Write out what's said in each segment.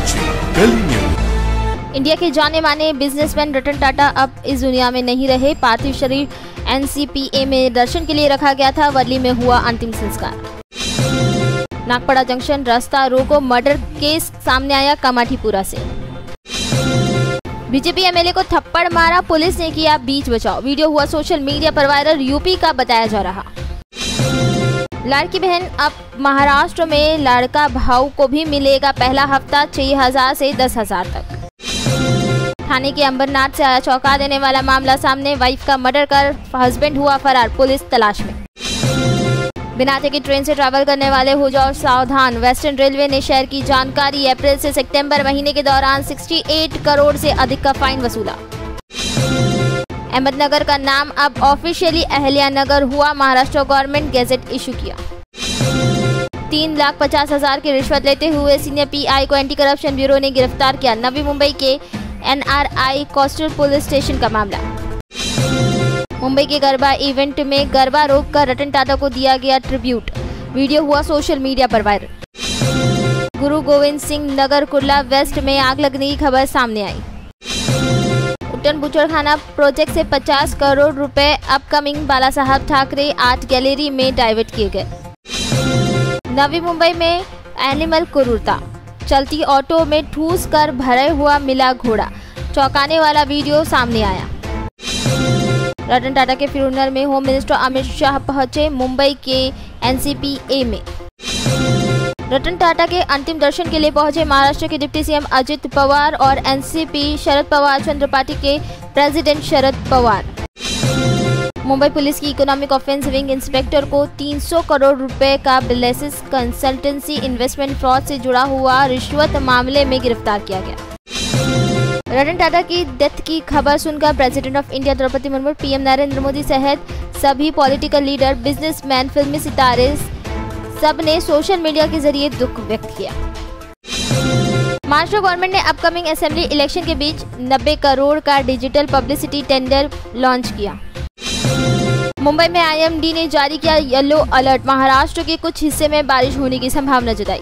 Delhi news. India के जाने माने बिजनेसमैन रतन टाटा अब इस दुनिया में नहीं रहे। पार्थिव शरीर एनसीपीए में दर्शन के लिए रखा गया था। वर्ली में हुआ अंतिम संस्कार। नागपड़ा जंक्शन रास्ता रोको मर्डर केस सामने आया कामाठीपुरा से। बीजेपी एमएलए को थप्पड़ मारा, पुलिस ने किया बीच बचाव। वीडियो हुआ सोशल मीडिया पर वायरल, यूपी का बताया जा रहा। लाड़की बहन अब महाराष्ट्र में लड़का भाऊ को भी मिलेगा पहला हफ्ता 6,000 से 10,000 तक। थाने के अंबरनाथ से आया चौंका देने वाला मामला सामने। वाइफ का मर्डर कर हस्बैंड हुआ फरार, पुलिस तलाश में। बिना टिकट ट्रेन से ट्रैवल करने वाले हो जाओ सावधान। वेस्टर्न रेलवे ने शेयर की जानकारी। अप्रैल से सितंबर महीने के दौरान 68 करोड़ से अधिक का फाइन वसूला। अहमदनगर का नाम अब ऑफिशियली अहल्यानगर हुआ। महाराष्ट्र गवर्नमेंट गैजेट इशू किया। 3,50,000 की रिश्वत लेते हुए सीनियर पीआई को एंटी करप्शन ब्यूरो ने गिरफ्तार किया। नवी मुंबई के एनआरआई कोस्टल पुलिस स्टेशन का मामला। मुंबई के गरबा इवेंट में गरबा रोक कर रतन टाटा को दिया गया ट्रिब्यूट। वीडियो हुआ सोशल मीडिया पर वायरल। गुरु गोविंद सिंह नगर कुर्ला वेस्ट में आग लगने की खबर सामने आई। उट्टन बूचड़खाना प्रोजेक्ट से 50 करोड़ रुपए upcoming Bala Sahab Thackeray art gallery में डाइवर्ट किए गए। नवी मुंबई में एनिमल क्रूरता, चलती ऑटो में ठूस कर भरा हुआ मिला घोड़ा। चौंकाने वाला वीडियो सामने आया। रतन टाटा के फ्यूनरल में होम मिनिस्टर अमित शाह पहुंचे। मुंबई के एनसीपीए में रतन टाटा के अंतिम दर्शन के लिए पहुंचे महाराष्ट्र के डिप्टी सीएम अजित पवार और एनसीपी शरद पवार चंद्र पार्टी के प्रेसिडेंट शरद पवार। मुंबई पुलिस की इकोनॉमिक ऑफेंस विंग इंस्पेक्टर को 300 करोड़ रुपए का बिलेसिस कंसल्टेंसी इन्वेस्टमेंट फ्रॉड से जुड़ा हुआ रिश्वत मामले में गिरफ्तार किया गया। रतन टाटा की डेथ की खबर सुनकर president of India Draupadi Murmu, PM Narendra Modi सहित सभी पॉलिटिकल लीडर, बिजनेसमैन, फिल्मी सितारे सब ने सोशल मीडिया के जरिए दुख व्यक्त किया। महाराष्ट्र गवर्नमेंट ने अपकमिंग असेंबली इलेक्शन के बीच 90 करोड़ का डिजिटल पब्लिसिटी टेंडर लॉन्च किया। मुंबई में आईएमडी ने जारी किया येलो अलर्ट। महाराष्ट्र के कुछ हिस्से में बारिश होने की संभावना जताई।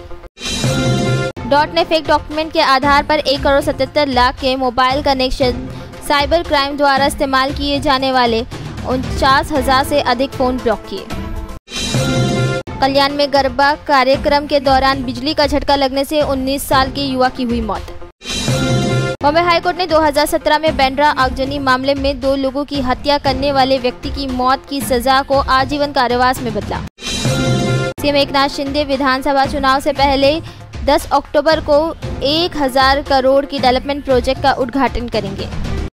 डॉट ने फेक डॉक्यूमेंट के आधार पर 1,77,00,000 के मोबाइल कनेक्शन साइबर क्राइम द्वारा इस्तेमाल किए जाने वाले 49,000 से अधिक फोन ब्लॉक किए। कल्याण में गरबा कार्यक्रम के दौरान बिजली का झटका लगने से 19 साल के युवा की हुई मौत। बॉम्बे हाईकोर्ट ने 2017 में बांद्रा आगजनी मामले में 2 लोगों की हत्या करने वाले व्यक्ति की मौत की सजा को आजीवन कारावास में बदला। सीएम एकनाथ शिंदे विधानसभा चुनाव से पहले 10 अक्टूबर को 1,000 करोड़ की डेवलपमेंट प्रोजेक्ट का उद्घाटन करेंगे।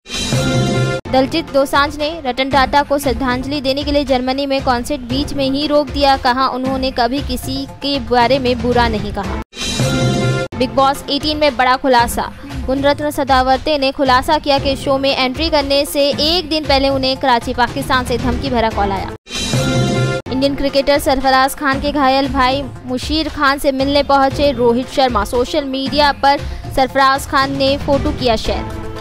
दलजीत दोसांझ ने रतन टाटा को श्रद्धांजलि देने के लिए जर्मनी में कॉन्सर्ट बीच में ही रोक दिया। कहा उन्होंने कभी किसी के बारे में बुरा नहीं कहा। बिग बॉस 18 में बड़ा खुलासा। गुणरत्न सदावर्ते ने खुलासा किया कि शो में एंट्री करने से एक दिन पहले उन्हें कराची पाकिस्तान से धमकी भरा कॉल आया। इंडियन क्रिकेटर सरफराज खान के घायल भाई मुशीर खान से मिलने पहुंचे रोहित शर्मा। सोशल मीडिया पर सरफराज खान ने फोटो किया शेयर।